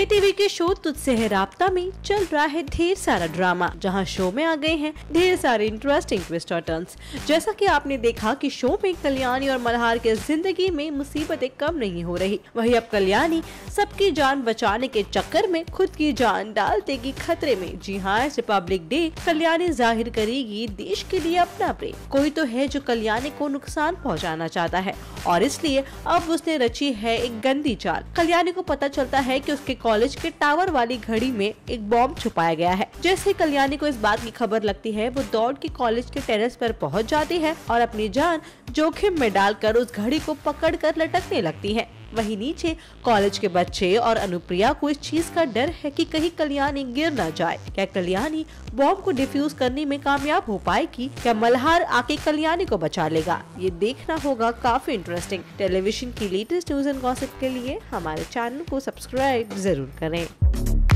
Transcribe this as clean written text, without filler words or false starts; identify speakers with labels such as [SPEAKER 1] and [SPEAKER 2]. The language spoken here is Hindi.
[SPEAKER 1] जे टीवी के शो तुझसे है राब्ता में चल रहा है ढेर सारा ड्रामा, जहां शो में आ गए हैं ढेर सारे इंटरेस्टिंग ट्विस्ट और टर्न्स। जैसा कि आपने देखा कि शो में कल्याणी और मल्हार के जिंदगी में मुसीबतें कम नहीं हो रही, वहीं अब कल्याणी सबकी जान बचाने के चक्कर में खुद की जान डाल देगी खतरे में। जी हाँ, इस रिपब्लिक डे कल्याणी जाहिर करेगी देश के लिए अपना प्रेम। कोई तो है जो कल्याणी को नुकसान पहुँचाना चाहता है और इसलिए अब उसने रची है एक गंदी चाल। कल्याणी को पता चलता है कि उसके कॉलेज के टावर वाली घड़ी में एक बॉम्ब छुपाया गया है। जैसे कल्याणी को इस बात की खबर लगती है, वो दौड़ के कॉलेज के टेरेस पर पहुंच जाती है और अपनी जान जोखिम में डालकर उस घड़ी को पकड़कर लटकने लगती है। वहीं नीचे कॉलेज के बच्चे और अनुप्रिया को इस चीज का डर है कि कहीं कल्याणी गिर न जाए। क्या कल्याणी बॉम्ब को डिफ्यूज करने में कामयाब हो पाएगी? क्या मल्हार आके कल्याणी को बचा लेगा? ये देखना होगा काफी इंटरेस्टिंग। टेलीविजन की लेटेस्ट न्यूज एंड गॉसिप के लिए हमारे चैनल को सब्सक्राइब जरूर करें।